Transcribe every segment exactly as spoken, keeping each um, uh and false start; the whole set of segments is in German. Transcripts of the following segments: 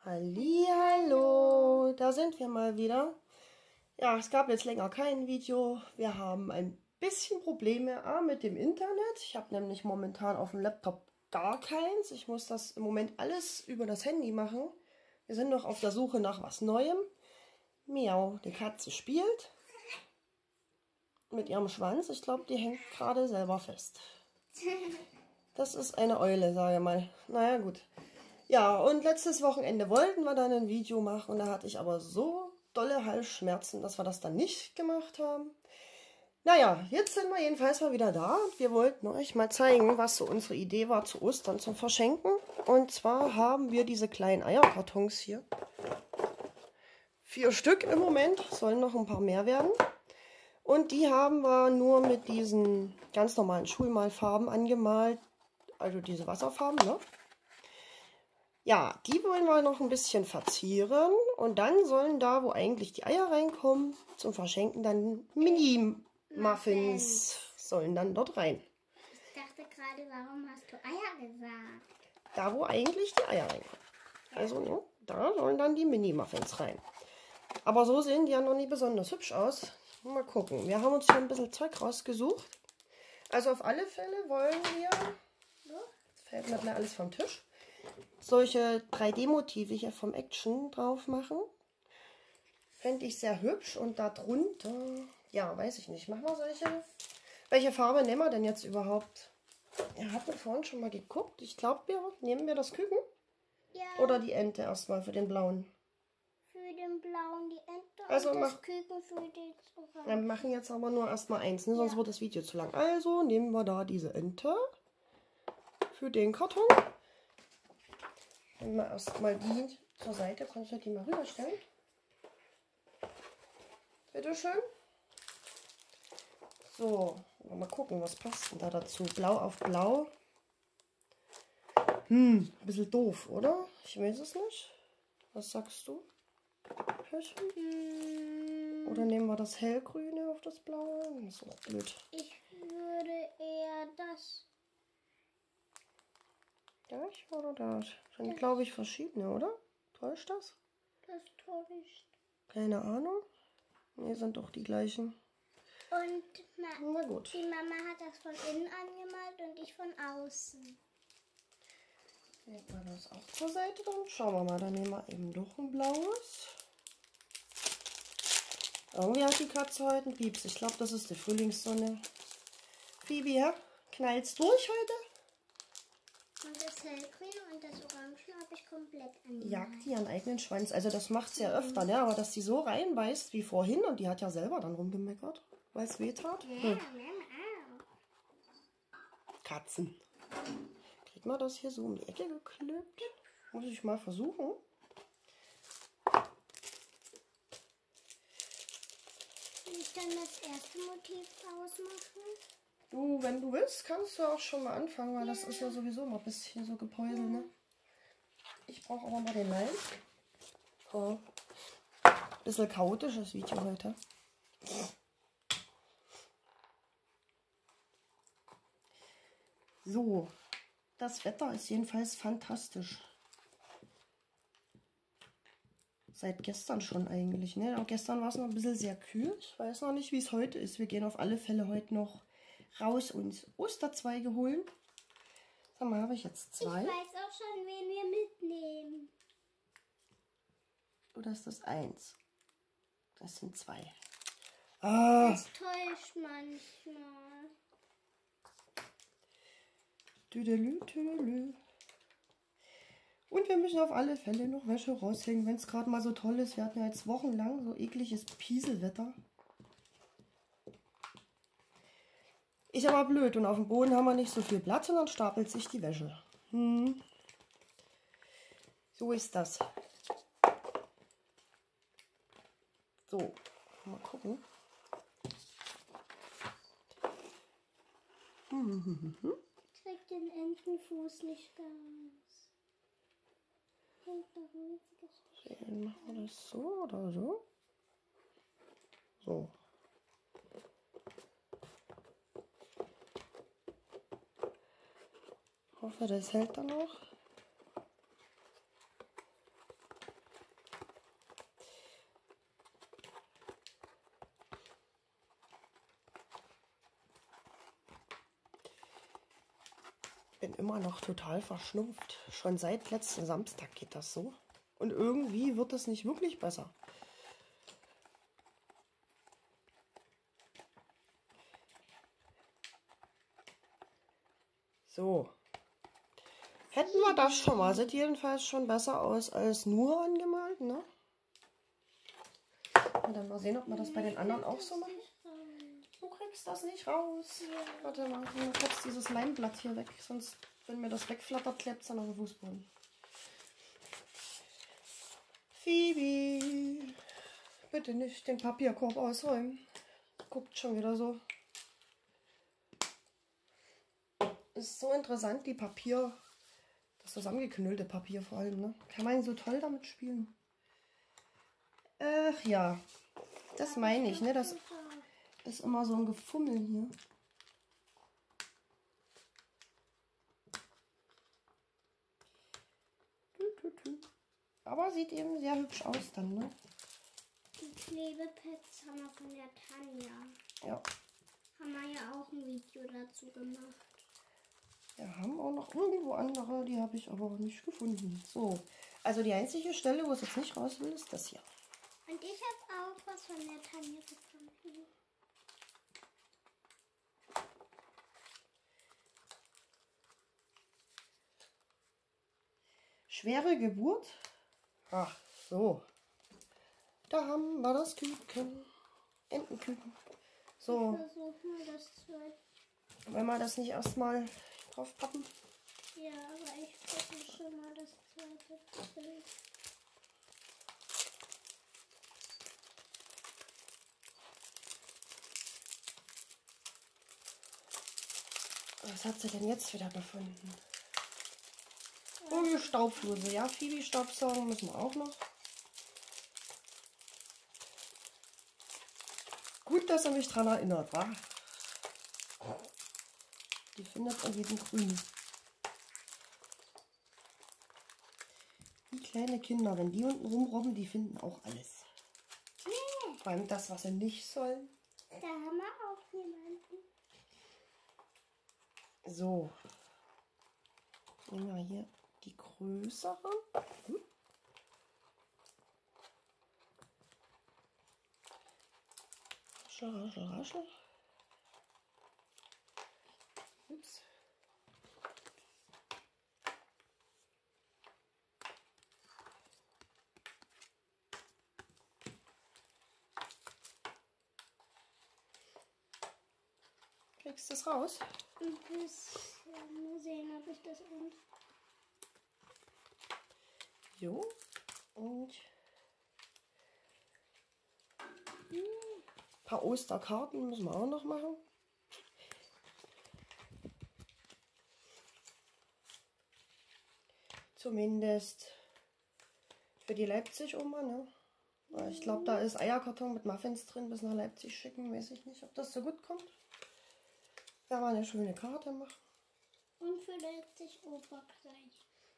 Hallihallo, da sind wir mal wieder. Ja, es gab jetzt länger kein Video. Wir haben ein bisschen Probleme ah, mit dem Internet. Ich habe nämlich momentan auf dem Laptop gar keins. Ich muss das im Moment alles über das Handy machen. Wir sind noch auf der Suche nach was Neuem. Miau, die Katze spielt mit ihrem Schwanz. Ich glaube, die hängt gerade selber fest. Das ist eine Eule, sage ich mal. Naja, gut. Ja, und letztes Wochenende wollten wir dann ein Video machen. Und da hatte ich aber so dolle Halsschmerzen, dass wir das dann nicht gemacht haben. Naja, jetzt sind wir jedenfalls mal wieder da. Und wir wollten euch mal zeigen, was so unsere Idee war zu Ostern zum Verschenken. Und zwar haben wir diese kleinen Eierkartons hier. Vier Stück im Moment, sollen noch ein paar mehr werden. Und die haben wir nur mit diesen ganz normalen Schulmalfarben angemalt. Also diese Wasserfarben, ne? Ja, die wollen wir noch ein bisschen verzieren. Und dann sollen da, wo eigentlich die Eier reinkommen, zum Verschenken dann Mini-Muffins sollen dann dort rein. Ich dachte gerade, warum hast du Eier gesagt? Da, wo eigentlich die Eier reinkommen. Also, ne, da sollen dann die Mini-Muffins rein. Aber so sehen die ja noch nicht besonders hübsch aus. Mal gucken. Wir haben uns hier ein bisschen Zeug rausgesucht. Also auf alle Fälle wollen wir, jetzt fällt mir gleich alles vom Tisch, solche drei D-Motive hier vom Action drauf machen. Fände ich sehr hübsch. Und darunter, ja, weiß ich nicht, machen wir solche. Welche Farbe nehmen wir denn jetzt überhaupt? Er hat mir vorhin schon mal geguckt. Ich glaube, wir nehmen wir das Küken. Ja. Oder die Ente erstmal für den blauen. Für den blauen die Ente Also und mach, das Küken für den Orange. Wir machen jetzt aber nur erstmal eins, ne? Sonst Ja. wird das Video zu lang. Also nehmen wir da diese Ente für den Karton. Nehmen wir erstmal die zur Seite. Kannst du die mal rüberstellen? Bitteschön. So, mal gucken, was passt denn da dazu. Blau auf Blau. Hm, ein bisschen doof, oder? Ich weiß es nicht. Was sagst du? Hm, Oder nehmen wir das hellgrüne auf das blaue? Das ist auch blöd. ich würde eher das. Das oder das? Sind, glaube ich, verschiedene, oder? Täuscht das? Das täuscht. Keine Ahnung. Ne, sind doch die gleichen. Und na, Na gut. die Mama hat das von innen angemalt und ich von außen. Legen wir das auch zur Seite, dann schauen wir mal. Dann nehmen wir eben doch ein blaues. Irgendwie hat die Katze heute einen Pieps. Ich glaube, das ist die Frühlingssonne. Phoebe, ja? Knallt's durch heute? Und das hellgrüne und das orange habe ich komplett angemalt. Jagt die ihren eigenen Schwanz. Also das macht sie ja öfter, ne? Aber dass die so reinbeißt wie vorhin und die hat ja selber dann rumgemeckert, weil es weh tat. Ja, Hm. Mama auch. Katzen. Kriegt man das hier so um die Ecke geklippt? Muss ich mal versuchen. Will ich dann das erste Motiv ausmachen? Du, wenn du willst, kannst du auch schon mal anfangen, weil das ist ja sowieso mal ein bisschen so gepäuselt, ne? Ich brauche aber mal den Leim. Oh. Bisschen chaotisches Video heute. So, das Wetter ist jedenfalls fantastisch. Seit gestern schon eigentlich, ne? Aber gestern war es noch ein bisschen sehr kühl. Ich weiß noch nicht, wie es heute ist. Wir gehen auf alle Fälle heute noch raus und Osterzweige holen. Sag mal, habe ich jetzt zwei? Ich weiß auch schon, wen wir mitnehmen. Oder ist das eins? Das sind zwei. Ah. Das täuscht manchmal. Tüdelü, tüdelü. Und wir müssen auf alle Fälle noch Wäsche raushängen, wenn es gerade mal so toll ist. Wir hatten ja jetzt wochenlang so ekliges Pieselwetter. Ist aber blöd und auf dem Boden haben wir nicht so viel Platz und dann stapelt sich die Wäsche. Hm. So ist das. So, mal gucken. Hm, hm, hm, hm. Ich krieg den Entenfuß nicht ganz. Hängt noch ein winziges Stück. Dann machen wir das so oder so. So. Ich hoffe, das hält dann noch. Bin immer noch total verschnupft. Schon seit letzten Samstag geht das so. Und irgendwie wird es nicht wirklich besser. So. Hätten wir das schon mal. Sieht jedenfalls schon besser aus als nur angemalt, ne? Und dann mal sehen, ob wir das bei den anderen auch so machen. Du kriegst das nicht raus. Ja. Warte mal, ich nehme kurz dieses Leimblatt hier weg. Sonst, wenn mir das wegflattert, klebt es dann auf dem Fußboden. Phoebe, bitte nicht den Papierkorb ausräumen. Guckt schon wieder so. Ist so interessant, die Papier, das zusammengeknüllte Papier vor allem, ne? Kann man so toll damit spielen. Ach ja, das meine ich, ne? Das ist immer so ein Gefummel hier. Aber sieht eben sehr hübsch aus dann, ne? Die Klebepads haben wir von der Tanja. Ja. Haben wir ja auch ein Video dazu gemacht. Wir haben auch noch irgendwo andere, die habe ich aber nicht gefunden. So, also die einzige Stelle, wo es jetzt nicht raus will, ist das hier. Und ich habe auch was von der Tanja gefunden. Schwere Geburt. Ach, so. Da haben wir das Küken. Entenküken. So. Ich versuche mal das zweite. Wollen wir das nicht erstmal drauf pappen? Ja, aber ich versuche schon mal das zweite Bild. Was hat sie denn jetzt wieder gefunden? Oh, die Staubfluse. Ja, Phoebe Staubsaugen müssen wir auch noch. Gut, dass er mich dran erinnert, wa? Die findet an jedem Grün. Die kleine Kinder, wenn die unten rumrobben, die finden auch alles. Nee, Vor allem das, was sie nicht sollen. da haben wir auch jemanden. So. Nehmen wir hier die größere. Hm. Raschel, raschel, raschel. Ups. Kriegst du es raus? Ein bisschen. Mal sehen, ob ich das und. Jo. Und ein paar Osterkarten müssen wir auch noch machen. Zumindest für die Leipzig-Oma, ne? Weil ich glaube, da ist Eierkarton mit Muffins drin, bis nach Leipzig schicken. Weiß ich nicht, ob das so gut kommt. Da war eine schöne Karte machen. Und für Leipzig Oberkleid.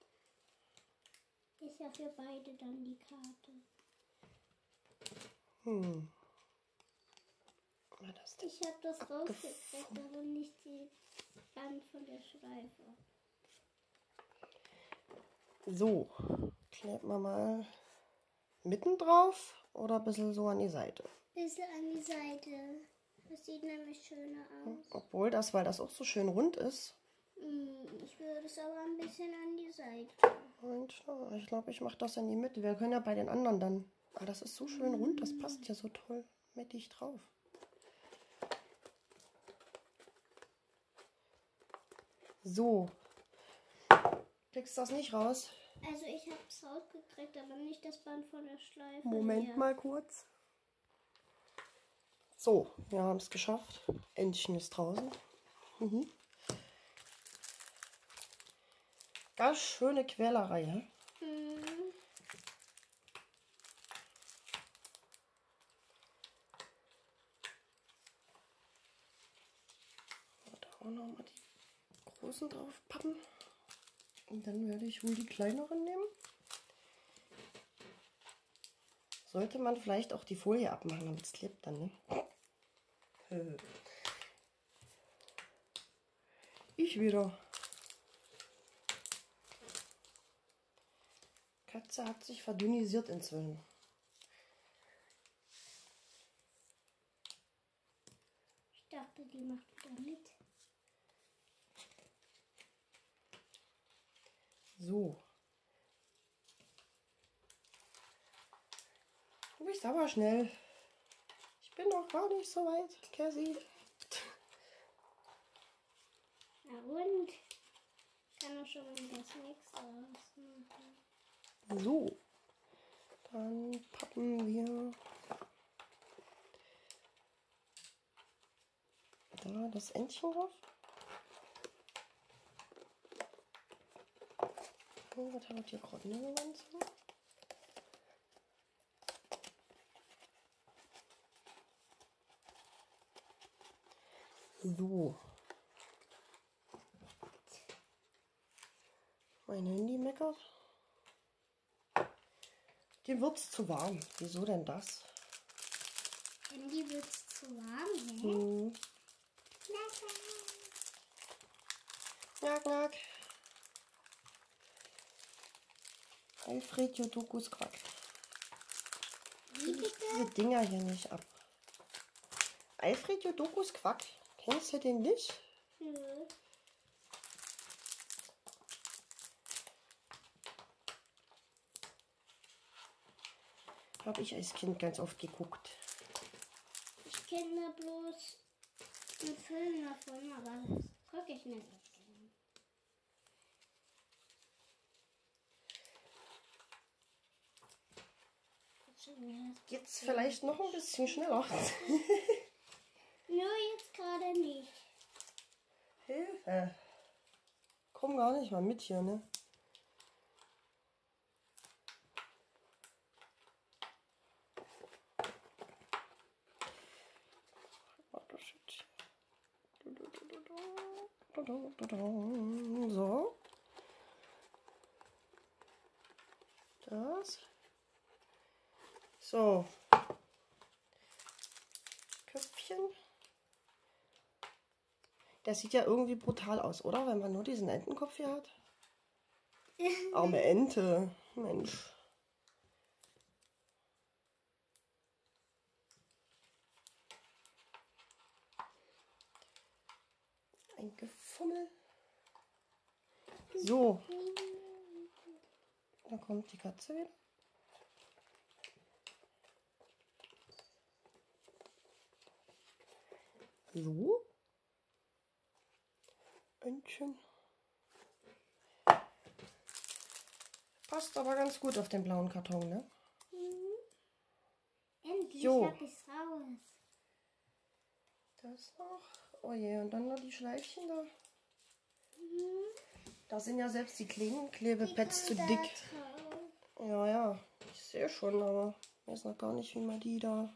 Ist ja für beide dann die Karte. Hm. War das denn? Ich habe das rausgekriegt, aber nicht die Band von der Schleife. So, kleben wir mal mitten drauf oder ein bisschen so an die Seite. Bisschen an die Seite. Das sieht nämlich schöner aus. Obwohl das, weil das auch so schön rund ist. Hm, ich würde es aber ein bisschen an die Seite. Und ja, ich glaube, ich mache das in die Mitte. Wir können ja bei den anderen dann. Ah, das ist so schön rund, das passt ja so toll mittig drauf. So. Kriegst du das nicht raus? Also ich habe es rausgekriegt, aber nicht das Band von der Schleife. Moment hier. mal kurz. So, wir haben es geschafft. Entchen ist draußen. Mhm. Ganz schöne Quälerei, hä? Hm. Da auch noch mal die großen drauf pappen. Und dann werde ich wohl die kleineren nehmen. Sollte man vielleicht auch die Folie abmachen, damit es klebt dann, ne? Ich wieder. Katze hat sich verdünnisiert inzwischen. Ich dachte, die macht wieder mit. So. Du bist aber schnell. Ich bin noch gar nicht so weit, Cassie. Na und? Kann auch schon mal das nächste ausmachen. So. Dann pappen wir da das Entchen drauf. Oh, was habe ich hier gerade eine Wand? So. Mein Handy meckert. Dem wird's zu warm. Wieso denn das? Handy wird's zu warm, hä? Hm. Knack, knack. Alfred Jodokus Quack. Wie Ich bitte? diese Dinger hier nicht ab. Alfred Jodokus Quack. Kennst du den nicht? Nö. Habe ich als Kind ganz oft geguckt. Ich kenne bloß einen Film davon, aber das gucke ich nicht so gerne. Jetzt vielleicht noch ein bisschen schneller. Nö, jetzt gerade nicht. Hilfe. Komm gar nicht mal mit hier, ne? So. Das. So. Köpfchen. Das sieht ja irgendwie brutal aus, oder? Wenn man nur diesen Entenkopf hier hat. Arme Ente. Mensch. Ein Gefummel. So. Da kommt die Katze wieder. So. Entchen. Passt aber ganz gut auf den blauen Karton, ne? Mhm. Endlich Jo. hab ich's raus. Das noch. Oh je, und dann noch die Schleifchen da. Mhm. Da sind ja selbst die kleinen Klebepads zu Die kommt dick. da drauf. Ja, ja. Ich sehe schon, aber ich weiß noch gar nicht, wie man die da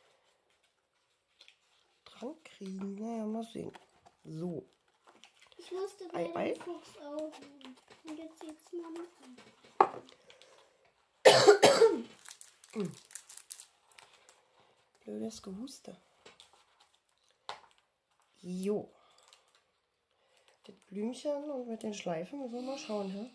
dran kriegen. Naja, mal sehen. So. Ich musste Ei, bei ei. dem Fuchs aufhören. Und jetzt sieht's mal mit an. Blödes Gehuste. Jo. Das Blümchen und mit den Schleifen müssen wir mal schauen, hä?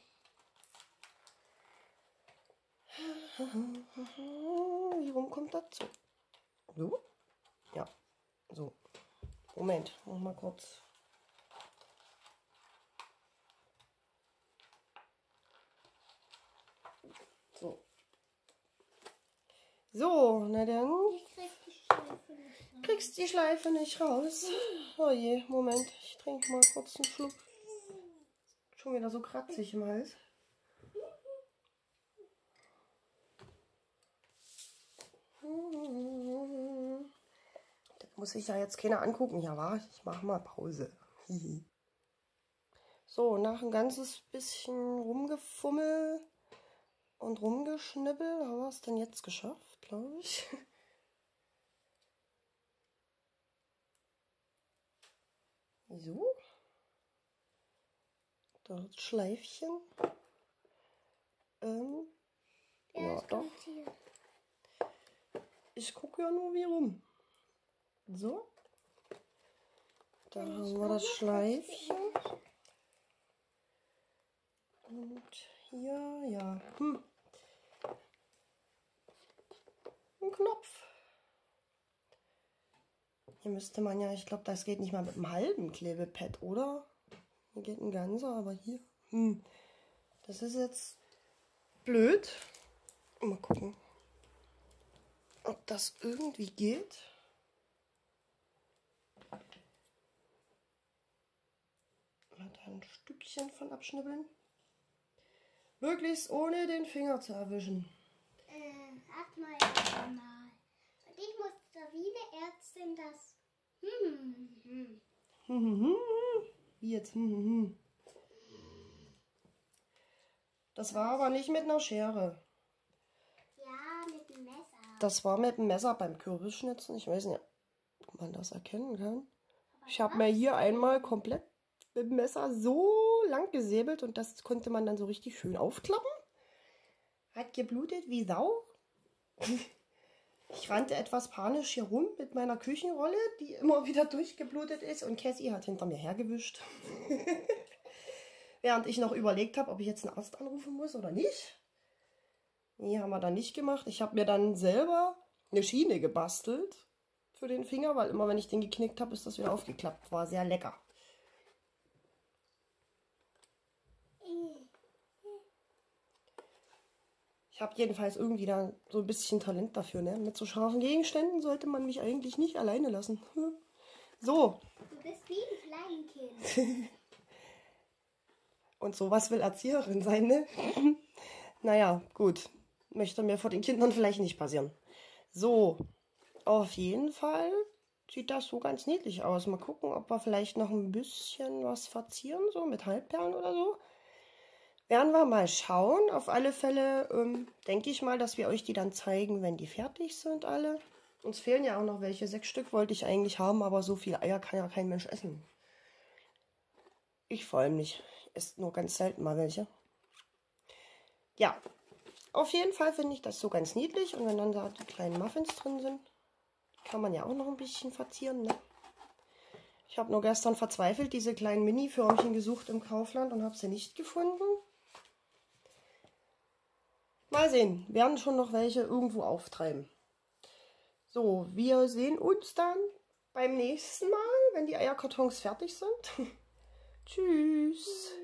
Wie rum kommt das so? So? Ja. So. Moment, mach mal kurz. So. So, na dann. Ich krieg die Schleife nicht raus. Kriegst die Schleife nicht raus. Oh je, Moment. Ich trinke mal kurz einen Schluck. Schon wieder so kratzig im Hals. Das muss ich ja jetzt keiner angucken. Ja, war ich mache mal Pause. So, nach ein ganzes bisschen rumgefummel und rumgeschnibbel haben wir es dann jetzt geschafft, glaube ich. So. Das Schleifchen. Ähm, Ja, ja, es doch. kommt hier. Ich gucke ja nur wie rum. So. Da Wenn ich haben wir das auch noch Schleifchen. Und hier, ja. Hm. Knopf. Hier müsste man ja, ich glaube, das geht nicht mal mit einem halben Klebepad, oder? Hier geht ein ganzer, aber hier. Hm. Das ist jetzt blöd. Mal gucken, ob das irgendwie geht. Mal da ein Stückchen von abschnibbeln. Möglichst ohne den Finger zu erwischen. Äh, hat mal mal. Und ich musste wie eine Ärztin das. Hm, hm, hm. Wie jetzt? Das war aber nicht mit einer Schere. Ja, mit dem Messer. Das war mit dem Messer beim Kürbisschnitzen. Ich weiß nicht, ob man das erkennen kann. Ich habe mir hier einmal komplett mit dem Messer so lang gesäbelt und das konnte man dann so richtig schön aufklappen. Hat geblutet wie Sau. Ich rannte etwas panisch hier rum mit meiner Küchenrolle, die immer wieder durchgeblutet ist, und Cassie hat hinter mir hergewischt. Während ich noch überlegt habe, ob ich jetzt einen Arzt anrufen muss oder nicht. Nee, haben wir dann nicht gemacht. Ich habe mir dann selber eine Schiene gebastelt für den Finger, weil immer wenn ich den geknickt habe, ist das wieder aufgeklappt. War sehr lecker. Ich habe jedenfalls irgendwie da so ein bisschen Talent dafür, ne? Mit so scharfen Gegenständen sollte man mich eigentlich nicht alleine lassen. So. Du bist wie ein Kleinkind. Und sowas will Erzieherin sein, ne? Naja, gut. Möchte mir vor den Kindern vielleicht nicht passieren. So. Auf jeden Fall sieht das so ganz niedlich aus. Mal gucken, ob wir vielleicht noch ein bisschen was verzieren, so mit Halbperlen oder so. Werden wir mal schauen. Auf alle Fälle ähm, denke ich mal, dass wir euch die dann zeigen, wenn die fertig sind alle. Uns fehlen ja auch noch welche. Sechs Stück wollte ich eigentlich haben, aber so viele Eier kann ja kein Mensch essen. Ich vor allem nicht. Ich esse nur ganz selten mal welche. Ja, auf jeden Fall finde ich das so ganz niedlich. Und wenn dann da die kleinen Muffins drin sind, kann man ja auch noch ein bisschen verzieren, ne? Ich habe nur gestern verzweifelt diese kleinen Mini-Förmchen gesucht im Kaufland und habe sie nicht gefunden. Mal sehen, werden schon noch welche irgendwo auftreiben. So, wir sehen uns dann beim nächsten Mal, wenn die Eierkartons fertig sind. Tschüss.